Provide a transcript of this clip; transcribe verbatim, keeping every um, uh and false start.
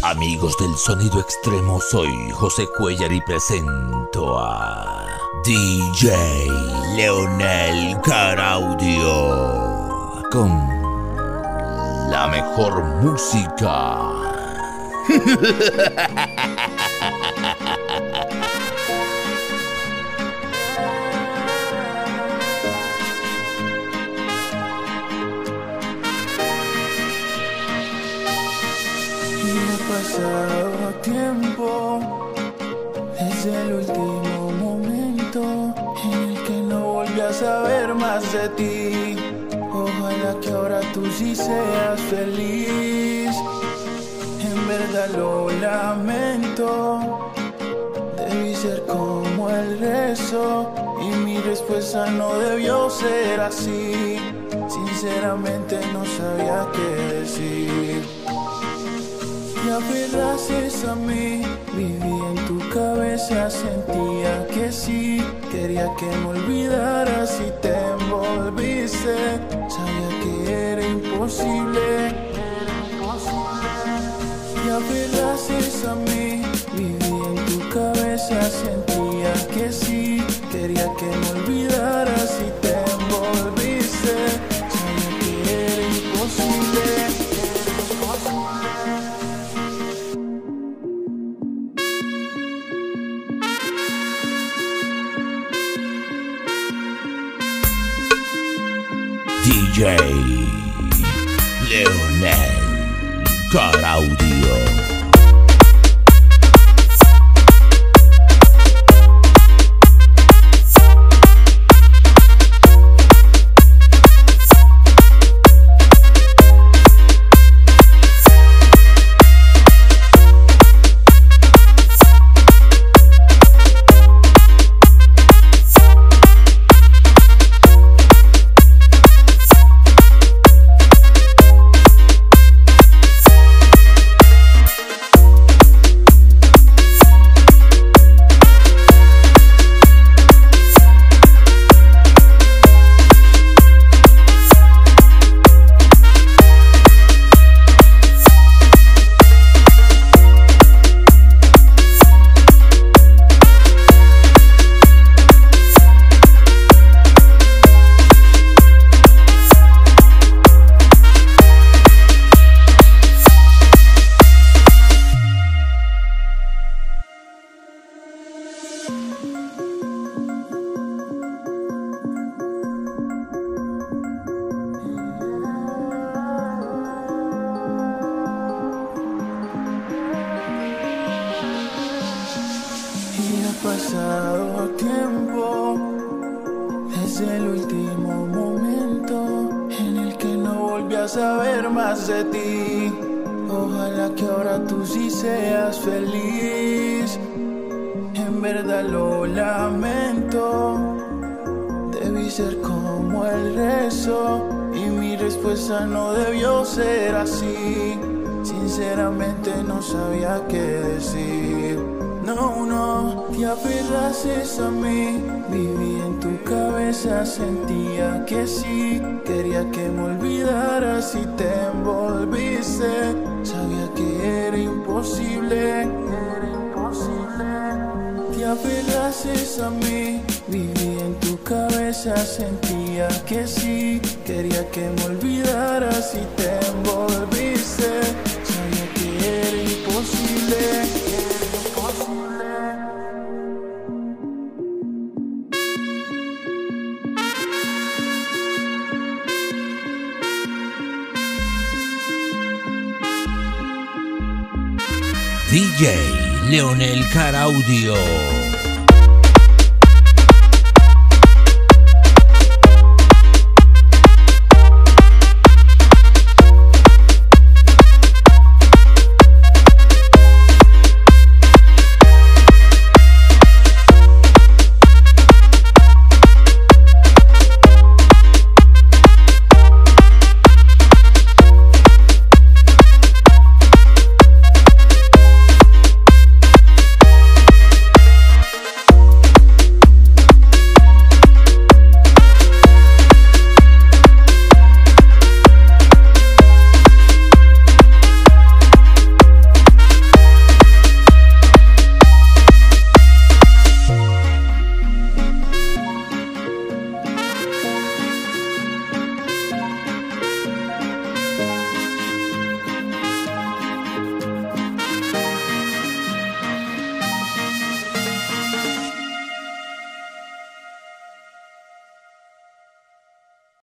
Amigos del sonido extremo, soy José Cuellar y presento a D J Leonel Producer con la mejor música. Pasado tiempo desde el último momento en el que no volví a saber más de ti. Ojalá que ahora tú sí seas feliz. En verdad lo lamento. Debí ser como el resto y mi respuesta no debió ser así. Sinceramente no sabía qué decir. Te aferraste a mí, viví en tu cabeza, sentía que sí. Quería que me olvidaras y te envolviste. Sabía que era imposible. Te aferraste a mí, viví en tu cabeza, sentía que sí. Quería que me olvidaras y te envolviste. Sabía que era imposible. D J Leonel Producer. Pasado tiempo desde el último momento en el que no volví a saber más de ti. Ojalá que ahora tú sí seas feliz. En verdad lo lamento. Debí ser como el resto y mi respuesta no debió ser así. Sinceramente no sabía qué decir. No, no, te aferraste a mí, viví en tu cabeza, sentía que sí. Quería que me olvidaras y te envolviste. Sabía que era imposible, era imposible. Te aferraste a mí, viví en tu cabeza, sentía que sí. Quería que me olvidaras y te envolviste. Sabía que era imposible. D J Leonel Producer.